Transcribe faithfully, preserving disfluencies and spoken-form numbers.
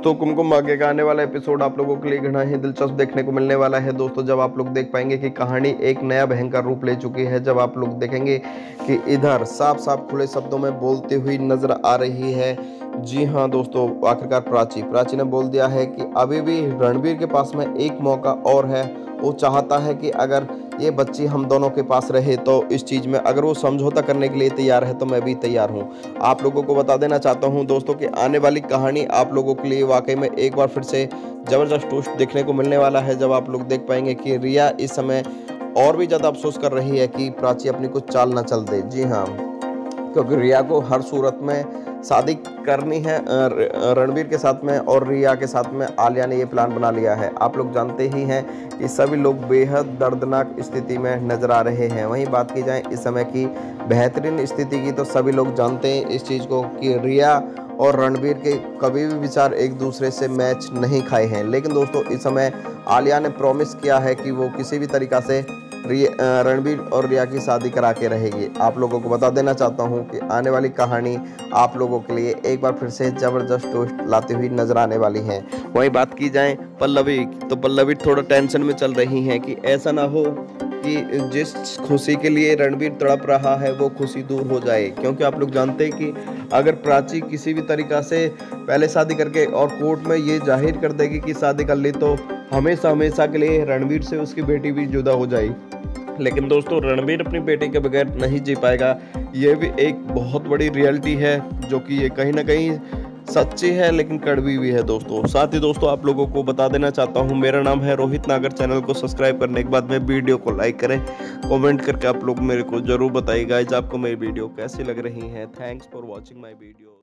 दोस्तों कुमकुम भाग्य का आने वाला एपिसोड आप लोगों के लिए घना ही दिलचस्प देखने को मिलने वाला है दोस्तों। जब आप लोग देख पाएंगे कि कहानी एक नया भयंकर रूप ले चुकी है, जब आप लोग देखेंगे कि इधर साफ साफ खुले शब्दों में बोलती हुई नजर आ रही है। जी हाँ दोस्तों, आखिरकार प्राची प्राची ने बोल दिया है कि अभी भी रणबीर के पास में एक मौका और है। वो चाहता है कि अगर ये बच्ची हम दोनों के पास रहे तो इस चीज़ में अगर वो समझौता करने के लिए तैयार है तो मैं भी तैयार हूँ। आप लोगों को बता देना चाहता हूँ दोस्तों कि आने वाली कहानी आप लोगों के लिए वाकई में एक बार फिर से ज़बरदस्त ट्विस्ट देखने को मिलने वाला है। जब आप लोग देख पाएंगे कि रिया इस समय और भी ज़्यादा अफसोस कर रही है कि प्राची अपनी कुछ चाल ना चल दे। जी हाँ, क्योंकि रिया को हर सूरत में शादी करनी है रणबीर के साथ में, और रिया के साथ में आलिया ने ये प्लान बना लिया है। आप लोग जानते ही हैं कि सभी लोग बेहद दर्दनाक स्थिति में नजर आ रहे हैं। वहीं बात की जाए इस समय की बेहतरीन स्थिति की, तो सभी लोग जानते हैं इस चीज़ को कि रिया और रणबीर के कभी भी विचार एक दूसरे से मैच नहीं खाए हैं। लेकिन दोस्तों इस समय आलिया ने प्रॉमिस किया है कि वो किसी भी तरीक़ा से रणबीर और रिया की शादी करा के रहेगी। आप लोगों को बता देना चाहता हूं कि आने वाली कहानी आप लोगों के लिए एक बार फिर से ज़बरदस्त ट्विस्ट लाती हुई नजर आने वाली है। वहीं बात की जाए पल्लवी, तो पल्लवी थोड़ा टेंशन में चल रही हैं कि ऐसा ना हो कि जिस खुशी के लिए रणबीर तड़प रहा है वो खुशी दूर हो जाए। क्योंकि आप लोग जानते हैं कि अगर प्राची किसी भी तरीक़ा से पहले शादी करके और कोर्ट में ये जाहिर कर देगी कि शादी कर ली तो हमेशा हमेशा के लिए रणबीर से उसकी बेटी भी जुदा हो जाएगी। लेकिन दोस्तों रणबीर अपनी बेटी के बगैर नहीं जी पाएगा। ये भी एक बहुत बड़ी रियलिटी है जो कि ये कहीं ना कहीं सच्ची है लेकिन कड़वी भी है दोस्तों। साथ ही दोस्तों आप लोगों को बता देना चाहता हूँ, मेरा नाम है रोहित नागर। चैनल को सब्सक्राइब करने के बाद में वीडियो को लाइक करें, कमेंट करके आप लोग मेरे को जरूर बताइए गाइस आपको मेरी वीडियो कैसी लग रही है। Thanks for watching my video.